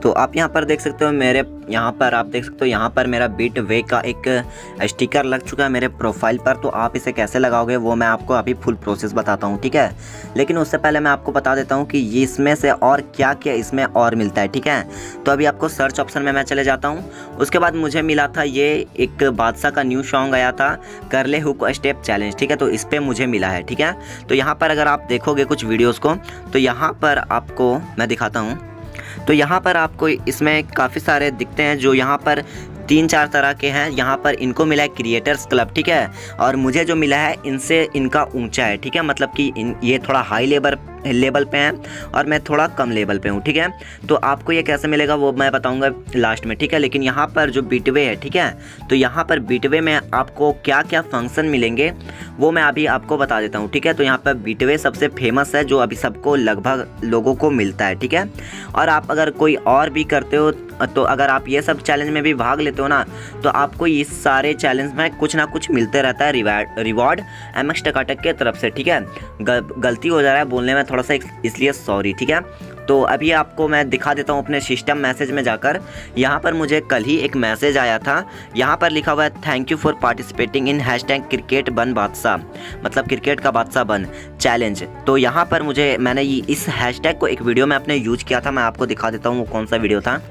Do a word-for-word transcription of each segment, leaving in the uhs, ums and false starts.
तो आप यहाँ पर देख सकते हो मेरे यहाँ पर आप देख सकते हो यहाँ पर मेरा बिटवे का एक स्टिकर लग चुका है मेरे प्रोफाइल पर। तो आप इसे कैसे लगाओगे वो मैं आपको अभी फुल प्रोसेस बताता हूँ, ठीक है। लेकिन उससे पहले मैं आपको बता देता हूँ कि ये इसमें से और क्या क्या इसमें और मिलता है, ठीक है। तो अभी आपको सर्च ऑप्शन में मैं चले जाता हूँ। उसके बाद मुझे मिला था ये एक बादशाह का न्यू सॉन्ग आया था, कर ले हुक स्टेप चैलेंज, ठीक है। तो इस पर मुझे मिला है, ठीक है। तो यहाँ पर अगर आप देखोगे कुछ वीडियोज़ को तो यहाँ पर आपको मैं दिखाता हूँ। तो यहाँ पर आपको इसमें काफ़ी सारे दिखते हैं जो यहाँ पर तीन चार तरह के हैं। यहाँ पर इनको मिला है क्रिएटर्स क्लब, ठीक है। और मुझे जो मिला है इनसे इनका ऊंचा है, ठीक है। मतलब कि इन ये थोड़ा हाई लेवल लेवल पे हैं और मैं थोड़ा कम लेवल पे हूँ, ठीक है। तो आपको ये कैसे मिलेगा वो मैं बताऊँगा लास्ट में, ठीक है। लेकिन यहाँ पर जो बिटवे है, ठीक है, तो यहाँ पर बिटवे में आपको क्या क्या फंक्शन मिलेंगे वो मैं अभी आपको बता देता हूँ, ठीक है। तो यहाँ पर बिटवे सबसे फेमस है जो अभी सबको लगभग लोगों को मिलता है, ठीक है। और आप अगर कोई और भी करते हो तो अगर आप ये सब चैलेंज में भी भाग लेते हो ना तो आपको इस सारे चैलेंज में कुछ ना कुछ मिलते रहता है reward reward M X TakaTak के तरफ से, ठीक है। गलती हो जा रहा है बोलने में थोड़ा सा, इसलिए सॉरी, ठीक है। तो अभी आपको मैं दिखा देता हूँ अपने सिस्टम मैसेज में जाकर। यहाँ पर मुझे कल ही एक मैसेज आया था, यहाँ पर लिखा हुआ है thank you for participating in hashtag cricket बन बादशाह, मतलब क्रिकेट का बादशाह बन चैलेंज। तो यहाँ पर मुझे मैंने इस हैशटैग को एक वीडियो में अपने यूज किया था, मैं आपको दिखा देता हूँ वो कौन सा वीडियो था।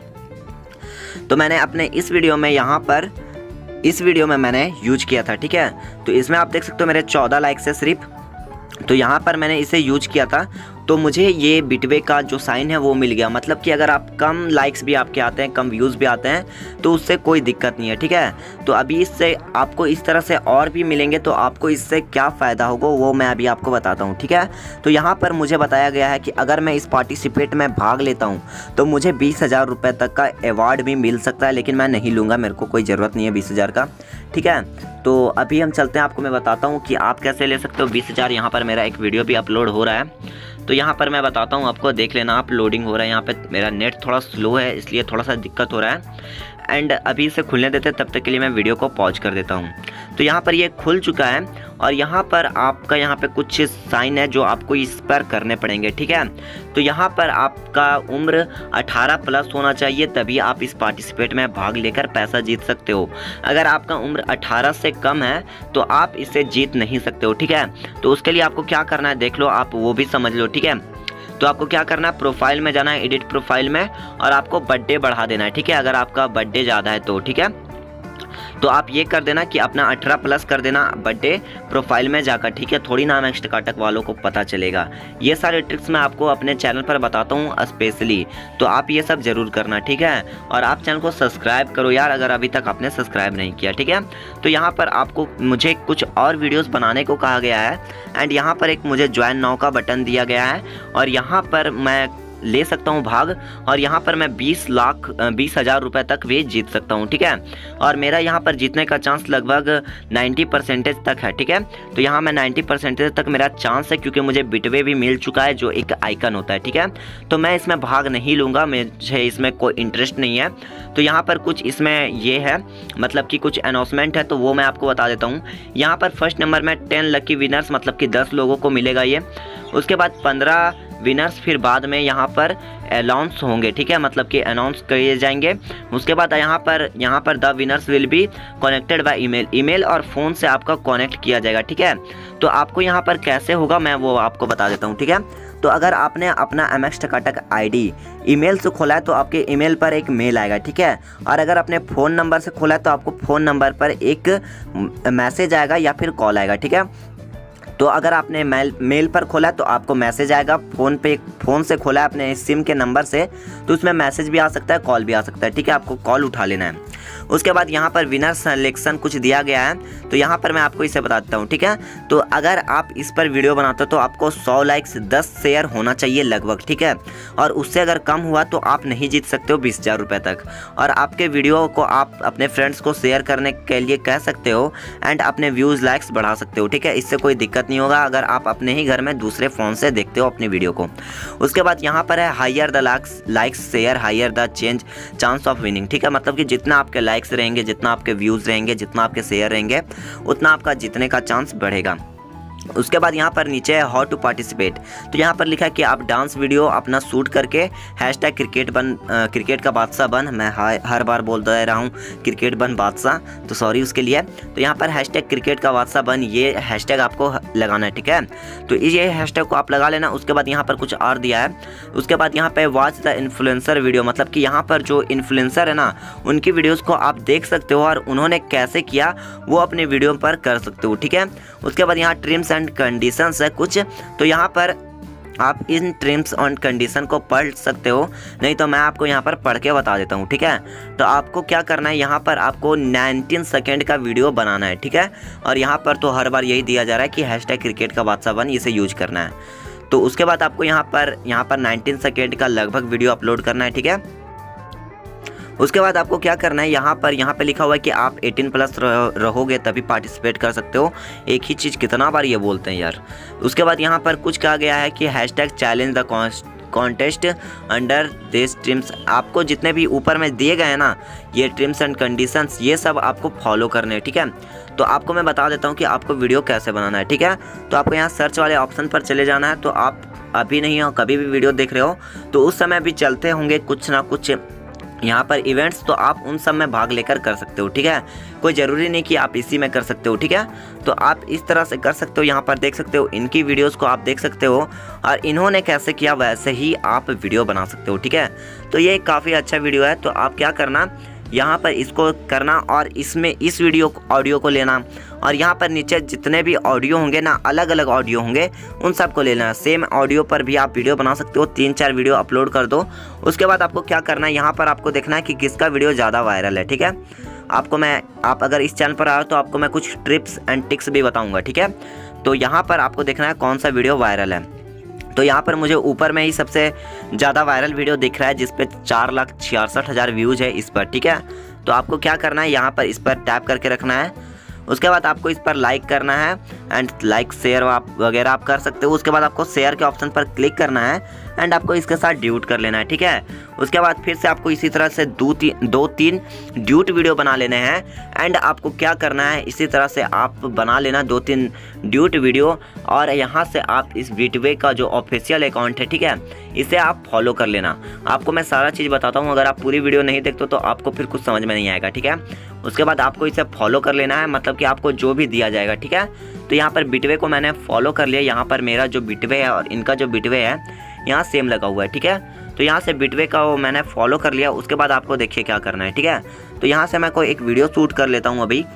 तो मैंने अपने इस वीडियो में यहाँ पर इस वीडियो में मैंने यूज किया था, ठीक है। तो इसमें आप देख सकते हो मेरे चौदह लाइक्स है सिर्फ। तो यहाँ पर मैंने इसे यूज किया था तो मुझे ये बिटवे का जो साइन है वो मिल गया। मतलब कि अगर आप कम लाइक्स भी आपके आते हैं, कम व्यूज़ भी आते हैं तो उससे कोई दिक्कत नहीं है, ठीक है। तो अभी इससे आपको इस तरह से और भी मिलेंगे तो आपको इससे क्या फ़ायदा होगा वो मैं अभी आपको बताता हूँ, ठीक है। तो यहाँ पर मुझे बताया गया है कि अगर मैं इस पार्टिसिपेट में भाग लेता हूँ तो मुझे बीस हज़ार रुपये तक का अवार्ड भी मिल सकता है, लेकिन मैं नहीं लूँगा, मेरे को कोई ज़रूरत नहीं है बीस हज़ार का, ठीक है। तो अभी हम चलते हैं, आपको मैं बताता हूँ कि आप कैसे ले सकते हो बीस हज़ार। यहाँ पर मेरा एक वीडियो भी अपलोड हो रहा है तो यहाँ पर मैं बताता हूँ आपको, देख लेना आप। लोडिंग हो रहा है, यहाँ पे मेरा नेट थोड़ा स्लो है इसलिए थोड़ा सा दिक्कत हो रहा है। एंड अभी इसे खुलने देते तब तक के लिए मैं वीडियो को पॉज कर देता हूँ। तो यहाँ पर ये खुल चुका है और यहाँ पर आपका यहाँ पे कुछ साइन है जो आपको इस पर करने पड़ेंगे, ठीक है। तो यहाँ पर आपका उम्र अठारह प्लस होना चाहिए तभी आप इस पार्टिसिपेट में भाग लेकर पैसा जीत सकते हो। अगर आपका उम्र अठारह से कम है तो आप इसे जीत नहीं सकते हो, ठीक है। तो उसके लिए आपको क्या करना है देख लो, आप वो भी समझ लो, ठीक है। तो आपको क्या करना है, प्रोफाइल में जाना है, एडिट प्रोफाइल में, और आपको बर्थडे बढ़ा देना है, ठीक है। अगर आपका बर्थडे ज़्यादा है तो, ठीक है। तो आप ये कर देना कि अपना अठारह प्लस कर देना बर्थडे प्रोफाइल में जाकर, ठीक है। थोड़ी नाम एक्स टकाटक वालों को पता चलेगा। ये सारे ट्रिक्स मैं आपको अपने चैनल पर बताता हूँ स्पेशली, तो आप ये सब जरूर करना, ठीक है। और आप चैनल को सब्सक्राइब करो यार अगर अभी तक आपने सब्सक्राइब नहीं किया, ठीक है। तो यहाँ पर आपको मुझे कुछ और वीडियोज़ बनाने को कहा गया है एंड यहाँ पर एक मुझे ज्वाइन नाउ का बटन दिया गया है और यहाँ पर मैं ले सकता हूँ भाग, और यहाँ पर मैं बीस लाख बीस हज़ार रुपये तक भी जीत सकता हूँ, ठीक है। और मेरा यहाँ पर जीतने का चांस लगभग नब्बे परसेंटेज तक है, ठीक है। तो यहाँ मैं नब्बे परसेंटेज तक मेरा चांस है क्योंकि मुझे बिटवे भी मिल चुका है जो एक आइकन होता है, ठीक है। तो मैं इसमें भाग नहीं लूँगा, मुझे इसमें कोई इंटरेस्ट नहीं है। तो यहाँ पर कुछ इसमें ये है, मतलब कि कुछ अनाउंसमेंट है तो वो मैं आपको बता देता हूँ। यहाँ पर फर्स्ट नंबर में टेन लकी विनर्स, मतलब कि दस लोगों को मिलेगा ये। उसके बाद पंद्रह विनर्स फिर बाद में यहाँ पर अनाउंस होंगे, ठीक है, मतलब कि अनाउंस किए जाएंगे। उसके बाद यहाँ पर यहाँ पर the winners will be connected by email, email और फ़ोन से आपका कनेक्ट किया जाएगा, ठीक है। तो आपको यहाँ पर कैसे होगा मैं वो आपको बता देता हूँ, ठीक है। तो अगर आपने अपना M X TakaTak I D email से खोला है तो आपके ईमेल पर एक मेल आएगा, ठीक है। और अगर आपने फ़ोन नंबर से खोला है तो आपको फ़ोन नंबर पर एक मैसेज आएगा या फिर कॉल आएगा, ठीक है। तो अगर आपने मेल मेल पर खोला है तो आपको मैसेज आएगा, फ़ोन पे फ़ोन से खोला है अपने सिम के नंबर से तो उसमें मैसेज भी आ सकता है, कॉल भी आ सकता है, ठीक है। आपको कॉल उठा लेना है। उसके बाद यहाँ पर विनर सिलेक्शन कुछ दिया गया है तो यहाँ पर मैं आपको इसे बताता हूँ, ठीक है। तो अगर आप इस पर वीडियो बनाते हो तो आपको सौ लाइक्स दस शेयर होना चाहिए लगभग, ठीक है। और उससे अगर कम हुआ तो आप नहीं जीत सकते हो बीस हज़ार रुपये तक। और आपके वीडियो को आप अपने फ्रेंड्स को शेयर करने के लिए कह सकते हो एंड अपने व्यूज़ लाइक्स बढ़ा सकते हो, ठीक है। इससे कोई दिक्कत नहीं होगा अगर आप अपने ही घर में दूसरे फ़ोन से देखते हो अपनी वीडियो को। उसके बाद यहाँ पर है higher the likes likes share higher the change chance of winning, ठीक है। मतलब कि जितना आपके लाइक्स रहेंगे, जितना आपके व्यूज़ रहेंगे, जितना आपके शेयर रहेंगे, उतना आपका जीतने का चांस बढ़ेगा। उसके बाद यहाँ पर नीचे है हाउ टू पार्टिसिपेट। तो यहाँ पर लिखा है कि आप डांस वीडियो अपना शूट करके हैशटैग क्रिकेट बन क्रिकेट का बादशाह बन, मैं हर बार बोलता रहा हूँ क्रिकेट बन बादशाह, तो सॉरी उसके लिए। तो यहाँ पर हैशटैग क्रिकेट का बादशाह बन ये हैशटैग आपको लगाना है, ठीक है। तो ये हैशटैग को आप लगा लेना। उसके बाद यहाँ पर कुछ और दिया है। उसके बाद यहाँ पर वॉच द इन्फ्लुएंसर वीडियो, मतलब कि यहाँ पर जो इन्फ्लुएंसर है ना उनकी वीडियोज़ को आप देख सकते हो और उन्होंने कैसे किया वो अपने वीडियो पर कर सकते हो, ठीक है। उसके बाद यहाँ ट्रिम्स एंड कंडीशंस है कुछ, तो यहाँ पर आप इन ट्रिम्स एंड कंडीशन को पढ़ सकते हो, नहीं तो मैं आपको यहाँ पर पढ़ के बता देता हूँ, ठीक है। तो आपको क्या करना है, यहाँ पर आपको नाइनटीन सेकेंड का वीडियो बनाना है, ठीक है। और यहाँ पर तो हर बार यही दिया जा रहा है कि हैशटैग क्रिकेट का बादशाह बन, इसे यूज करना है। तो उसके बाद आपको यहाँ पर यहाँ पर नाइनटीन सेकेंड का लगभग वीडियो अपलोड करना है, ठीक है। उसके बाद आपको क्या करना है, यहाँ पर यहाँ पे लिखा हुआ है कि आप अठारह प्लस रहोगे तभी पार्टिसिपेट कर सकते हो। एक ही चीज़ कितना बार ये बोलते हैं यार। उसके बाद यहाँ पर कुछ कहा गया है कि hashtag challenge the contest under this terms. आपको जितने भी ऊपर में दिए गए हैं ना ये ट्रिम्स एंड कंडीशंस, ये सब आपको फॉलो करने हैं, ठीक है। तो आपको मैं बता देता हूँ कि आपको वीडियो कैसे बनाना है, ठीक है। तो आपको यहाँ सर्च वाले ऑप्शन पर चले जाना है। तो आप अभी नहीं हो, कभी भी वीडियो देख रहे हो तो उस समय भी चलते होंगे कुछ ना कुछ यहाँ पर इवेंट्स, तो आप उन सब में भाग लेकर कर सकते हो, ठीक है। कोई ज़रूरी नहीं कि आप इसी में कर सकते हो, ठीक है। तो आप इस तरह से कर सकते हो। यहाँ पर देख सकते हो इनकी वीडियोस को आप देख सकते हो और इन्होंने कैसे किया वैसे ही आप वीडियो बना सकते हो, ठीक है। तो ये काफ़ी अच्छा वीडियो है। तो आप क्या करना, यहाँ पर इसको करना और इसमें इस वीडियो ऑडियो को लेना और यहाँ पर नीचे जितने भी ऑडियो होंगे ना, अलग अलग ऑडियो होंगे, उन सब को लेना। सेम ऑडियो पर भी आप वीडियो बना सकते हो, तीन चार वीडियो अपलोड कर दो। उसके बाद आपको क्या करना है, यहाँ पर आपको देखना है कि किसका वीडियो ज़्यादा वायरल है, ठीक है। आपको मैं आप अगर इस चैनल पर आए तो आपको मैं कुछ ट्रिप्स एंड टिक्स भी बताऊँगा, ठीक है। तो यहाँ पर आपको देखना है कौन सा वीडियो वायरल है। तो यहाँ पर मुझे ऊपर में ही सबसे ज़्यादा वायरल वीडियो दिख रहा है जिस पे चार लाख छियासठ हज़ार व्यूज़ है इस पर, ठीक है। तो आपको क्या करना है, यहाँ पर इस पर टैप करके रखना है। उसके बाद आपको इस पर लाइक करना है एंड लाइक शेयर आप वगैरह आप कर सकते हो। उसके बाद आपको शेयर के ऑप्शन पर क्लिक करना है एंड आपको इसके साथ ड्यूट कर लेना है, ठीक है। उसके बाद फिर से आपको इसी तरह से दो तीन दो तीन ड्यूट वीडियो बना लेने हैं एंड आपको क्या करना है, इसी तरह से आप बना लेना दो तीन ड्यूट वीडियो और यहाँ से आप इस बिटवे का जो ऑफिशियल अकाउंट है, ठीक है, इसे आप फॉलो कर लेना। आपको मैं सारा चीज़ बताता हूँ, अगर आप पूरी वीडियो नहीं देखते तो आपको फिर कुछ समझ में नहीं आएगा, ठीक है। उसके बाद आपको इसे फॉलो कर लेना है, मतलब कि आपको जो भी दिया जाएगा, ठीक है। तो यहाँ पर बिटवे को मैंने फॉलो कर लिया। यहाँ पर मेरा जो बिटवे है और इनका जो बिटवे है यहाँ सेम लगा हुआ है, ठीक है। तो यहाँ से बिटवे का वो मैंने फॉलो कर लिया। उसके बाद आपको देखिए क्या करना है, ठीक है। तो यहाँ से मैं कोई एक वीडियो शूट कर लेता हूँ अभी।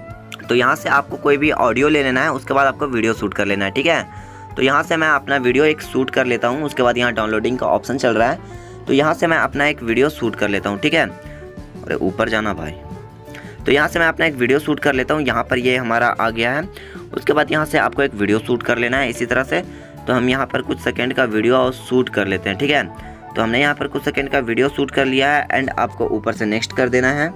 तो यहाँ से आपको कोई भी ऑडियो ले लेना है, उसके बाद आपको वीडियो शूट कर लेना है, ठीक है। तो यहाँ से मैं अपना वीडियो एक शूट कर लेता हूँ। उसके बाद यहाँ डाउनलोडिंग का ऑप्शन चल रहा है, तो यहाँ से मैं अपना एक वीडियो शूट कर लेता हूँ, ठीक है। अरे ऊपर जाना भाई। तो यहाँ से मैं अपना एक वीडियो शूट कर लेता हूँ। यहाँ पर ये हमारा आ गया है। उसके बाद यहाँ से आपको एक वीडियो शूट कर लेना है इसी तरह से। तो हम यहाँ पर कुछ सेकंड का वीडियो शूट कर लेते हैं, ठीक है। तो हमने यहाँ पर कुछ सेकंड का वीडियो शूट कर लिया है एंड आपको ऊपर से नेक्स्ट कर देना है।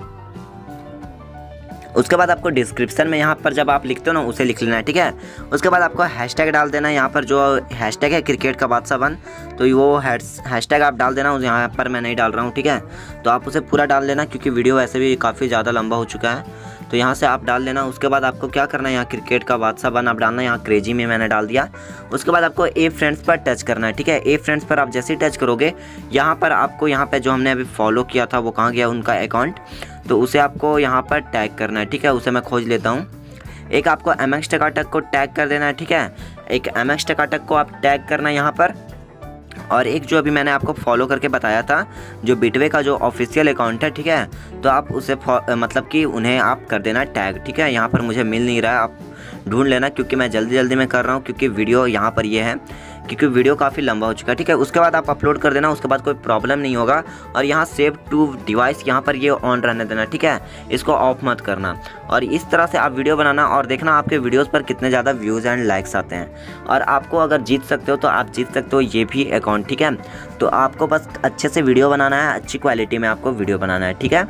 उसके बाद आपको डिस्क्रिप्शन में यहाँ पर जब आप लिखते हो ना उसे लिख लेना है, ठीक है। उसके बाद आपको हैशटैग डाल देना है। यहाँ पर जो हैशटैग है क्रिकेट का बादशाह बन, तो वो हैशटैग आप डाल देना। यहाँ पर मैं नहीं डाल रहा हूँ, ठीक है। तो आप उसे पूरा डाल लेना क्योंकि वीडियो वैसे भी काफ़ी ज़्यादा लंबा हो चुका है, तो यहाँ से आप डाल लेना। उसके बाद आपको क्या करना है, यहाँ क्रिकेट का बादशाह बन आप डालना, यहाँ क्रेजी में मैंने डाल दिया। उसके बाद आपको ए फ्रेंड्स पर टच करना है, ठीक है। ए फ्रेंड्स पर आप जैसे ही टच करोगे, यहाँ पर आपको यहाँ पे जो हमने अभी फॉलो किया था वो कहाँ गया उनका अकाउंट, तो उसे आपको यहाँ पर टैग करना है, ठीक है। उसे मैं खोज लेता हूँ। एक आपको एम एक्स टकाटक को टैग कर देना है, ठीक है। एक एम एक्स टकाटक को आप टैग करना है यहाँ पर, और एक जो अभी मैंने आपको फॉलो करके बताया था जो बिटवे का जो ऑफिशियल अकाउंट है, ठीक है। तो आप उसे मतलब कि उन्हें आप कर देना टैग, ठीक है। यहाँ पर मुझे मिल नहीं रहा है, आप ढूंढ लेना क्योंकि मैं जल्दी जल्दी में कर रहा हूँ क्योंकि वीडियो यहाँ पर ये है, क्योंकि वीडियो काफ़ी लंबा हो चुका है, ठीक है। उसके बाद आप अपलोड कर देना, उसके बाद कोई प्रॉब्लम नहीं होगा। और यहाँ सेव टू डिवाइस यहाँ पर ये ऑन रहने देना, ठीक है, इसको ऑफ मत करना। और इस तरह से आप वीडियो बनाना और देखना आपके वीडियोस पर कितने ज़्यादा व्यूज़ एंड लाइक्स आते हैं। और आपको अगर जीत सकते हो तो आप जीत सकते हो ये भी अकाउंट, ठीक है। तो आपको बस अच्छे से वीडियो बनाना है, अच्छी क्वालिटी में आपको वीडियो बनाना है, ठीक है।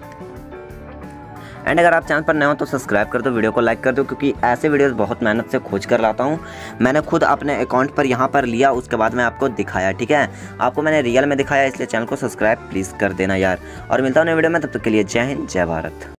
एंड अगर आप चैनल पर नए हो तो सब्सक्राइब कर दो, वीडियो को लाइक कर दो, क्योंकि ऐसे वीडियोस बहुत मेहनत से खोज कर लाता हूँ। मैंने खुद अपने अकाउंट पर यहाँ पर लिया, उसके बाद मैं आपको दिखाया, ठीक है। आपको मैंने रियल में दिखाया, इसलिए चैनल को सब्सक्राइब प्लीज़ कर देना यार। और मिलता हूँ नए वीडियो में, तब तक के लिए जय हिंद जय भारत।